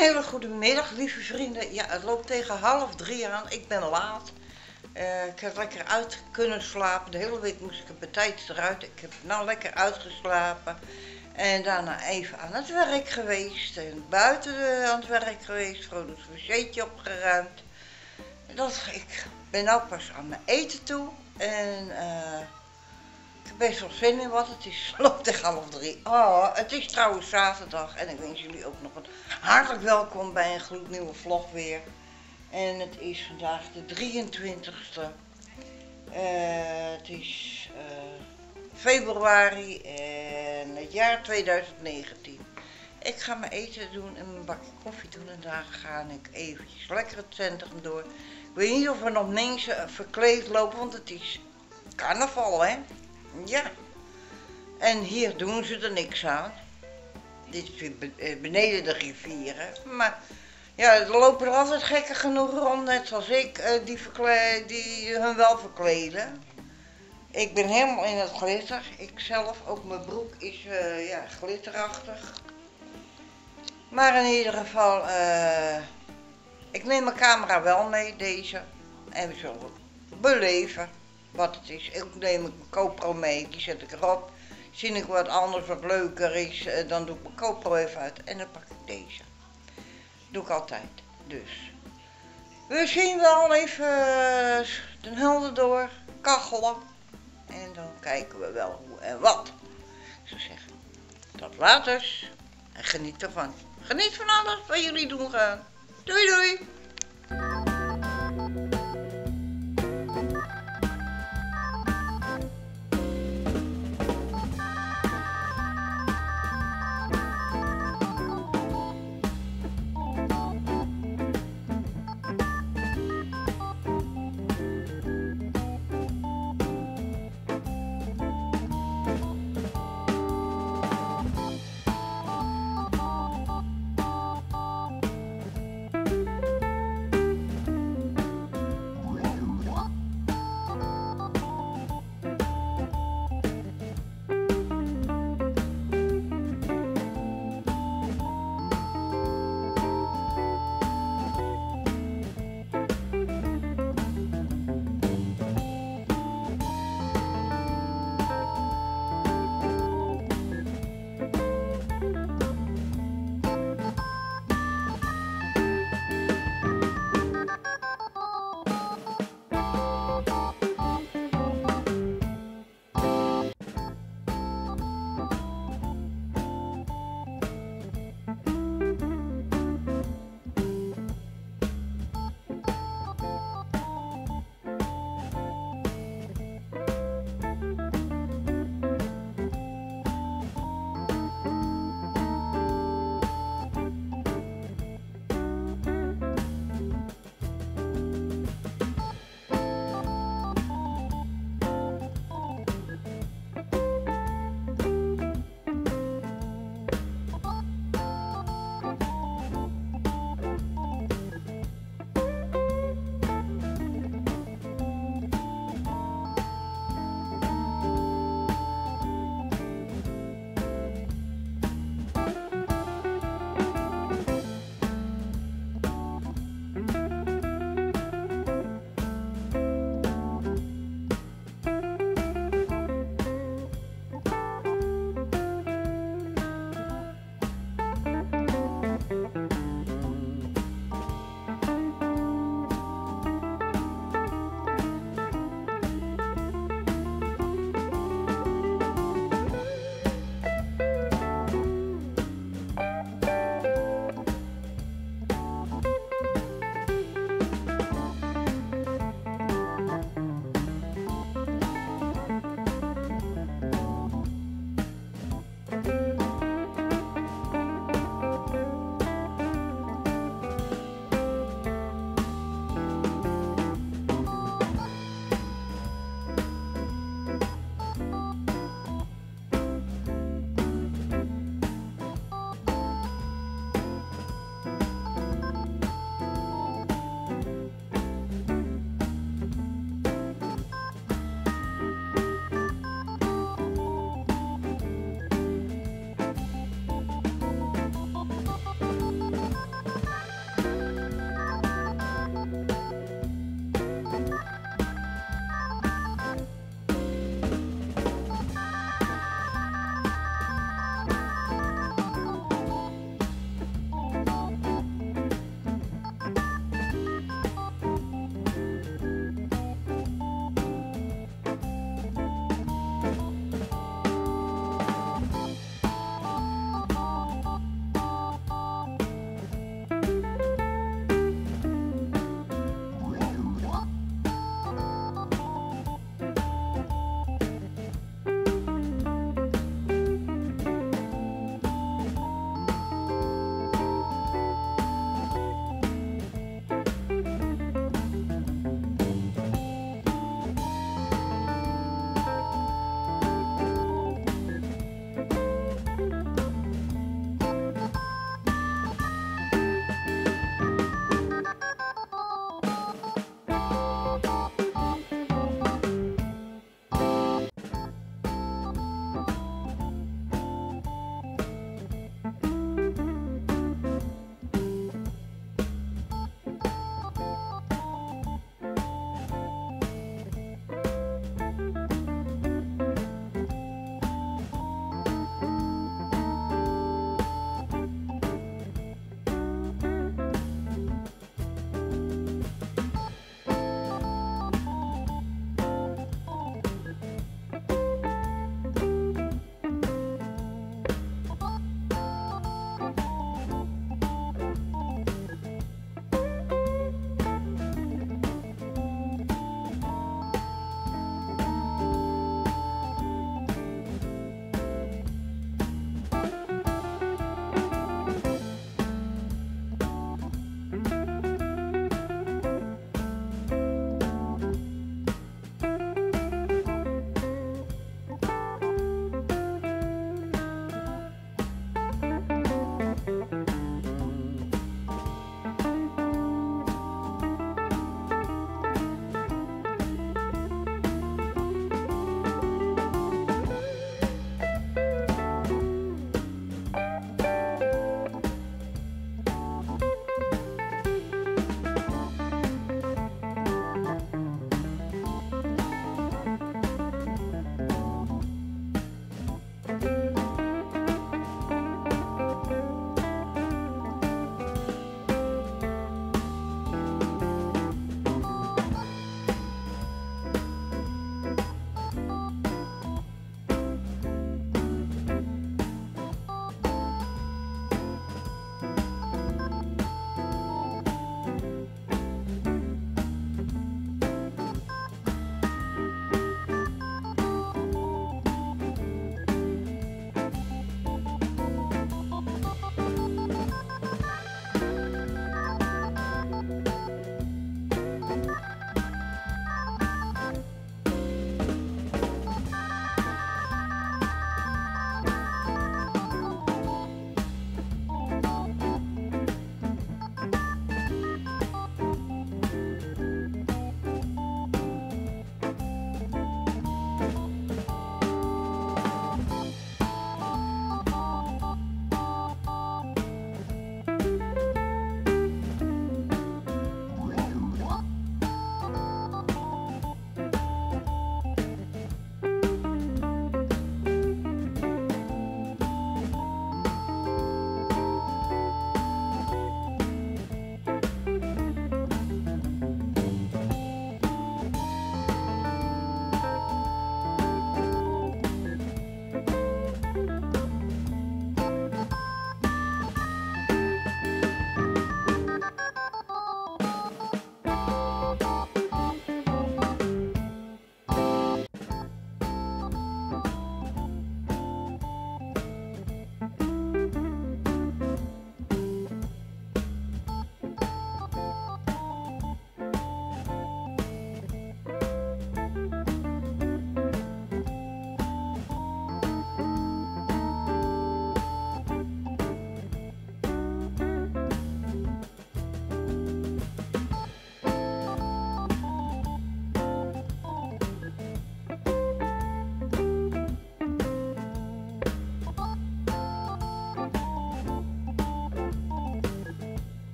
hele goede middag, lieve vrienden. Ja, het loopt tegen 2:30 aan. Ik ben laat. Ik heb lekker uit kunnen slapen. De hele week moest ik op tijd eruit. Ik heb nou lekker uitgeslapen. En daarna even aan het werk geweest. En buiten aan het werk geweest. Gewoon het wc'tje opgeruimd. Ik ben nou pas aan mijn eten toe. En ik heb best wel zin in wat het is. Loopt tegen 2:30. Oh, het is trouwens zaterdag. En ik wens jullie ook nog een hartelijk welkom bij een gloednieuwe vlog weer. En het is vandaag de 23ste. Het is februari en het jaar 2019. Ik ga mijn eten doen en mijn bakje koffie doen en daar ga ik eventjes lekker het centrum door. Ik weet niet of er nog mensen verkleed lopen, want het is carnaval, hè? Ja. En hier doen ze er niks aan. Dit is weer beneden de rivieren. Maar ja, er lopen er altijd gekken genoeg rond, net zoals ik, die hun wel verkleden. Ik ben helemaal in het glitter. Ik zelf, ook mijn broek is ja, glitterachtig. Maar in ieder geval, ik neem mijn camera wel mee, deze. En we zullen beleven wat het is. Ik neem mijn GoPro mee, die zet ik erop. Zie ik wat anders, wat leuker is, dan doe ik mijn GoPro even uit en dan pak ik deze. Doe ik altijd, dus. We zien wel even de helder door, kachelen. En dan kijken we wel hoe en wat. Ik zou zeggen, tot later. En geniet ervan. Geniet van alles wat jullie doen gaan. Doei doei.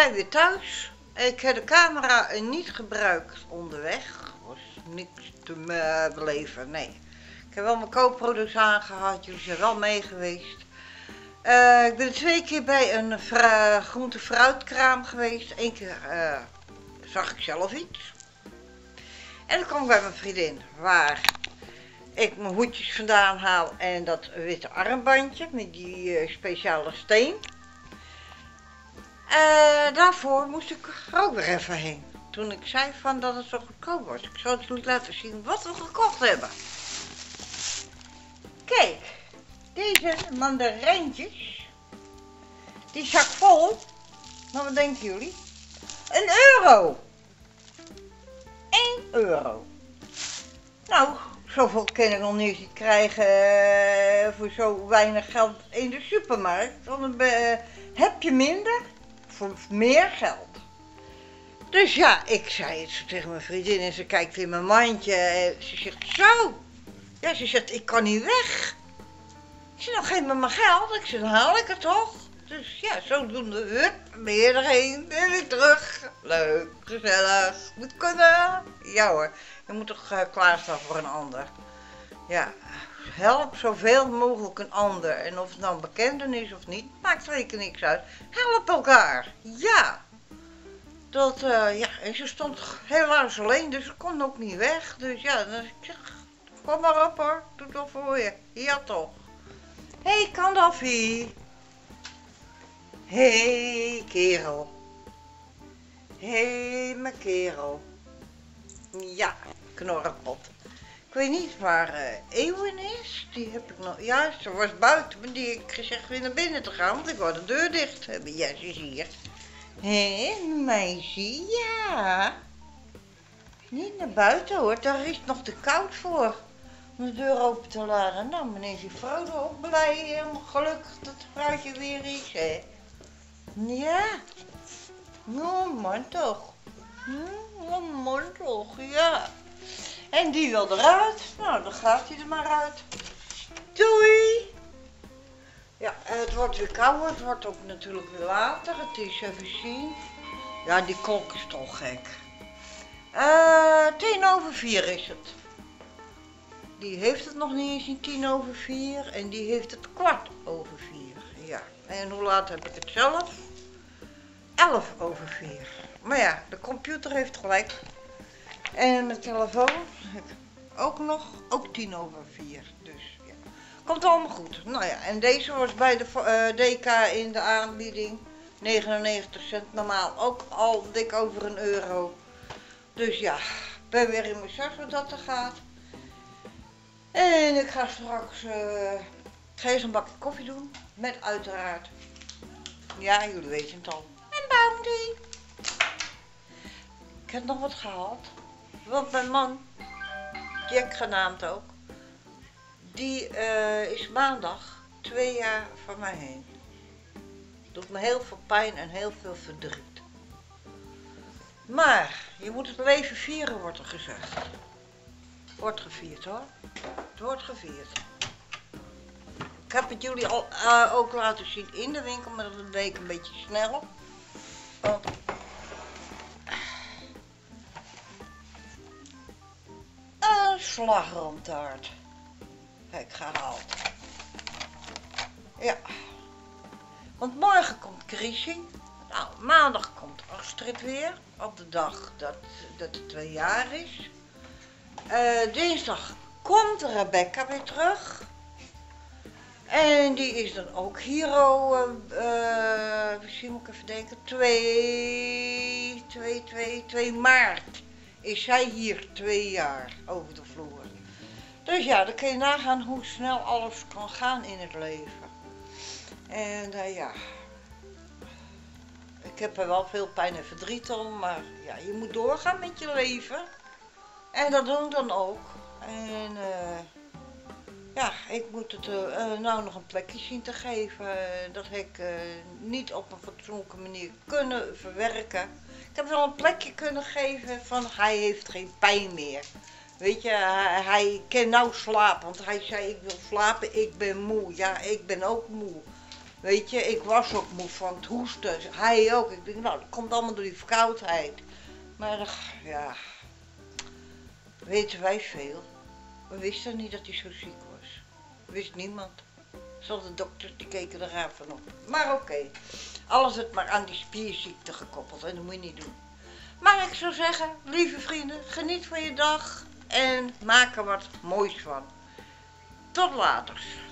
zijn weer thuis. Ik heb de camera niet gebruikt onderweg. Er was niks te beleven, nee. Ik heb wel mijn co-products aangehad, jullie zijn wel mee geweest. Ik ben 2 keer bij een groente-fruitkraam geweest. 1 keer zag ik zelf iets. En dan kwam ik bij mijn vriendin, waar ik mijn hoedjes vandaan haal en dat witte armbandje met die speciale steen. Daarvoor moest ik er ook weer even heen. Toen ik zei van dat het zo goedkoop was. Ik zal het jullie laten zien wat we gekocht hebben. Kijk, deze mandarijntjes. Die zak vol. Nou, wat denken jullie? €1. €1. Nou, zoveel kan ik nog niet krijgen voor zo weinig geld in de supermarkt. Dan heb je minder voor meer geld. Dus ja, ik zei het zo tegen mijn vriendin en ze kijkt in mijn mandje. Ze zegt zo. Ja, ze zegt ik kan niet weg. Ik zei, nou geef me mijn geld. Ik zei, dan haal ik het toch. Dus ja, zodoende, hup, ben je erheen en weer terug. Leuk, gezellig, moet kunnen. Ja hoor, je moet toch klaarstaan voor een ander. Ja, help zoveel mogelijk een ander. En of het nou een bekende is of niet, maakt zeker niks uit. Help elkaar, ja. Ja, en ze stond helaas alleen, dus ze kon ook niet weg. Dus ja, dan ik zeg, kom maar op hoor, doe het wel voor je. Ja toch. Hey Kandaffie. Hey kerel. Hey mijn kerel. Ja, knorrepot. Ik weet niet waar Eeuwen is. Die heb ik nog. Ja, ze was buiten, maar die heb ik gezegd weer naar binnen te gaan, want ik wou de deur dicht hebben. Ja, ze is hier. Hé, meisje, ja. Niet naar buiten hoor, daar is het nog te koud voor. Om de deur open te laten. Nou, meneer is Frodo ook blij, helemaal gelukkig dat het vrouwtje weer is, hè. Ja. Nou, man toch. Man toch, ja. En die wil eruit. Nou, dan gaat hij er maar uit. Doei. Ja, het wordt weer kouder. Het wordt ook natuurlijk weer later. Het is even zien. Ja, die klok is toch gek. 4:10 is het. Die heeft het nog niet eens in 4:10 en die heeft het 4:15. Ja, en hoe laat heb ik het zelf? 4:11. Maar ja, de computer heeft gelijk. En mijn telefoon heb ik ook nog, ook 4:10. Dus ja, komt allemaal goed. Nou ja, en deze was bij de DK in de aanbieding. 99 cent, normaal ook al dik over €1. Dus ja, ik ben weer in mijn zak hoe dat er gaat. En ik ga straks eerst een bakje koffie doen. Met uiteraard, ja jullie weten het al, een bounty. Ik heb nog wat gehaald. Want mijn man, Jack genaamd ook, die is maandag 2 jaar van mij heen. Doet me heel veel pijn en heel veel verdriet. Maar je moet het leven vieren, wordt er gezegd. Wordt gevierd hoor. Het wordt gevierd. Ik heb het jullie al ook laten zien in de winkel, maar dat deed ik een beetje snel. Want een slagroomtaart heb ik gehaald. Ja. Want morgen komt Chrissy. Nou, maandag komt Astrid weer. Op de dag dat het 2 jaar is. Dinsdag komt Rebecca weer terug. En die is dan ook hier, misschien moet ik even denken, 2 maart is zij hier 2 jaar over de vloer. Dus ja, dan kun je nagaan hoe snel alles kan gaan in het leven. En ja, ik heb er wel veel pijn en verdriet om, maar ja, je moet doorgaan met je leven. En dat doen we dan ook. En ja, ik moet het nou nog een plekje zien te geven. Dat heb ik niet op een fatsoenlijke manier kunnen verwerken. Ik heb wel een plekje kunnen geven van hij heeft geen pijn meer. Weet je, hij kan nou slapen, want hij zei ik wil slapen, ik ben moe. Ja, ik ben ook moe. Weet je, ik was ook moe van het hoesten. Hij ook. Ik denk, nou, dat komt allemaal door die verkoudheid. Maar ja, weten wij veel. We wisten niet dat hij zo ziek was. Wist niemand. Zelfs de dokters die keken er raar van op. Maar oké, alles is maar aan die spierziekte gekoppeld en dat moet je niet doen. Maar ik zou zeggen, lieve vrienden, geniet van je dag en maak er wat moois van. Tot later.